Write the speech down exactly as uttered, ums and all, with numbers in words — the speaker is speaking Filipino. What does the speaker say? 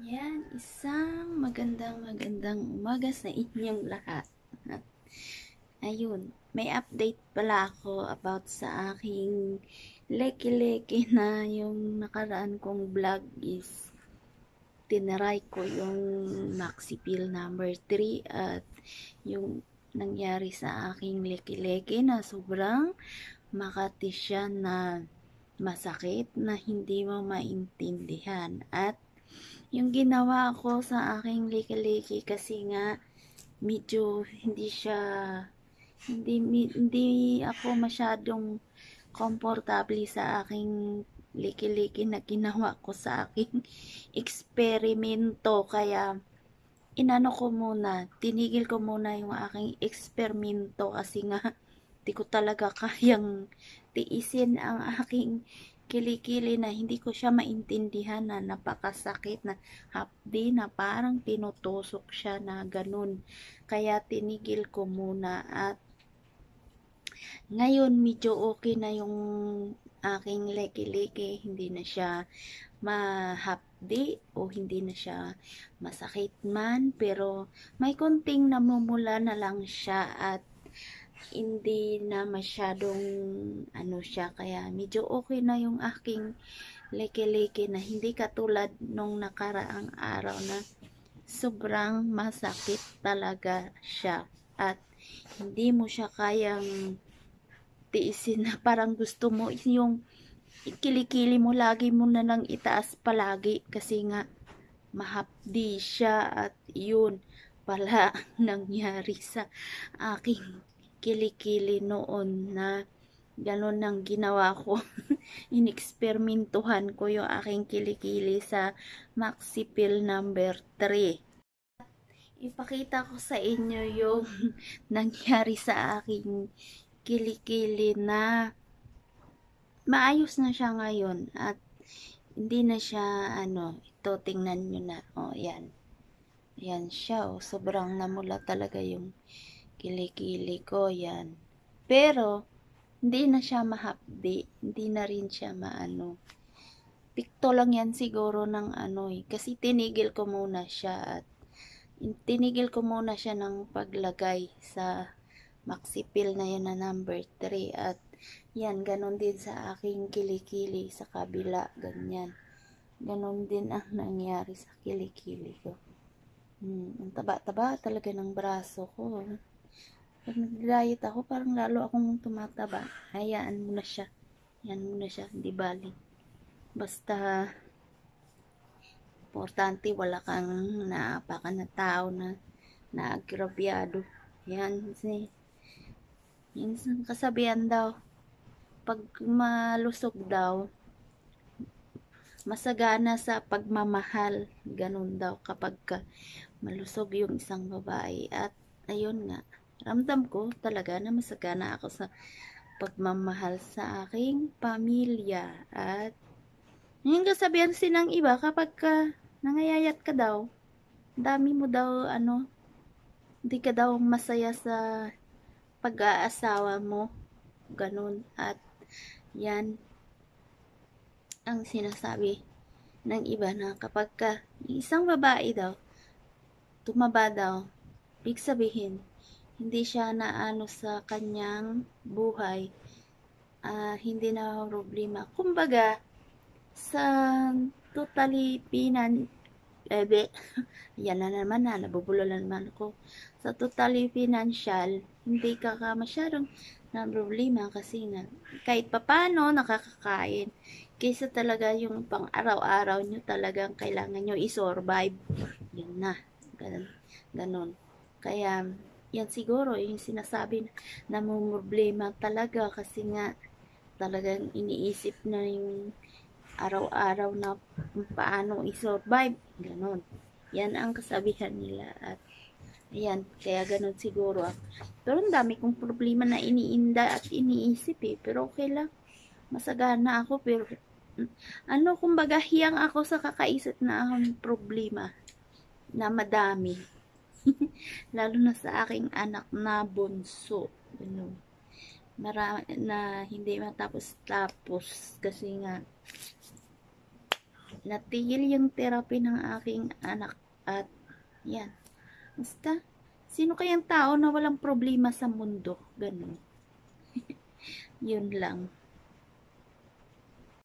Yan, isang magandang magandang umaga sa inyong lahat. At ayun, may update pala ako about sa aking leki-leki na yung nakaraan kong vlog is tinaray ko yung Maxipil number three at yung nangyari sa aking leki-leki na sobrang makati siya na masakit na hindi mo maintindihan. At yung ginawa ko sa aking liki-liki kasi nga medyo hindi siya hindi hindi ako masyadong komportable sa aking liki-liki na ginawa ko sa aking eksperimento, kaya inano ko muna, tinigil ko muna yung aking eksperimento kasi nga di ko talaga kayang tiisin ang aking kilikili na hindi ko siya maintindihan, na napakasakit na hapdi na parang tinutusok siya na ganun. Kaya tinigil ko muna at ngayon medyo okay na yung aking leki-leki, hindi na siya mahapdi o hindi na siya masakit man, pero may konting namumula na lang siya at hindi na masyadong ano siya, kaya medyo okay na yung aking leki-leki na hindi katulad nung nakaraang araw na sobrang masakit talaga siya at hindi mo siya kayang tiisin, na parang gusto mo yung kilikili mo lagi mo na lang itaas palagi kasi nga mahapdi siya. At yun pala nangyari sa aking kilikili noon, na ganun ang ginawa ko. Ineksperimentuhan ko yung aking kilikili sa Maxipil number three. Ipakita ko sa inyo yung nangyari sa aking kilikili na maayos na siya ngayon at hindi na siya ano, ito tingnan nyo na, oh yan, yan siya, oh, sobrang namula talaga yung kilikili ko, yan, pero hindi na siya mahapdi, hindi na rin siya maano, pikto lang yan siguro ng ano eh, kasi tinigil ko muna siya at tinigil ko muna siya ng paglagay sa Maxipil na yun na number three. At yan, ganon din sa aking kilikili sa kabila, ganyan, ganon din ang nangyari sa kilikili ko. hmm, ang taba-taba talaga ng braso ko. Pag nag-diet ako, parang lalo akong tumataba. Hayaan mo na siya, yan mo na siya, di bali, basta importante wala kang naapakan na tao na naagrabyado. Yan, kasi minsan kasabihan daw, pag malusog daw, masagana sa pagmamahal, ganun daw kapag ka malusog yung isang babae. At ayun nga, ramdam ko talaga na masagana ako sa pagmamahal sa aking pamilya. At yung kasabihan sinang iba, kapag ka nangayayat ka daw, dami mo daw ano, hindi ka daw masaya sa pag-aasawa mo, ganun. At yan ang sinasabi ng iba, na kapag ka isang babae daw tumaba daw, big sabihin hindi siya naano sa kanyang buhay, uh, hindi na problema, kumbaga sa totally pinan ebe yan na naman, na nabubulol na naman ako, sa totally financial, hindi ka ka masyadong na problema kasi nga kahit papano nakakakain, kaysa talaga yung pang araw-araw nyo talagang kailangan nyo i-survive, yun na, ganun, ganun. Kaya yan siguro yung sinasabi na problema talaga, kasi nga talagang iniisip na yung araw-araw na paano i-survive, ganun. Yan ang kasabihan nila. At ayan, kaya ganun siguro ako. Pero ang dami kong problema na iniinda at iniisip eh, pero okay lang, masagana ako. Pero ano, kumbaga hiyang ako sa kakaisip na akong problema na madami. Lalo na sa aking anak na bunso, ganun, marami na hindi matapos-tapos kasi nga natigil yung therapy ng aking anak at yan. Basta, sino kayang tao na walang problema sa mundo? Ganun. Yun lang.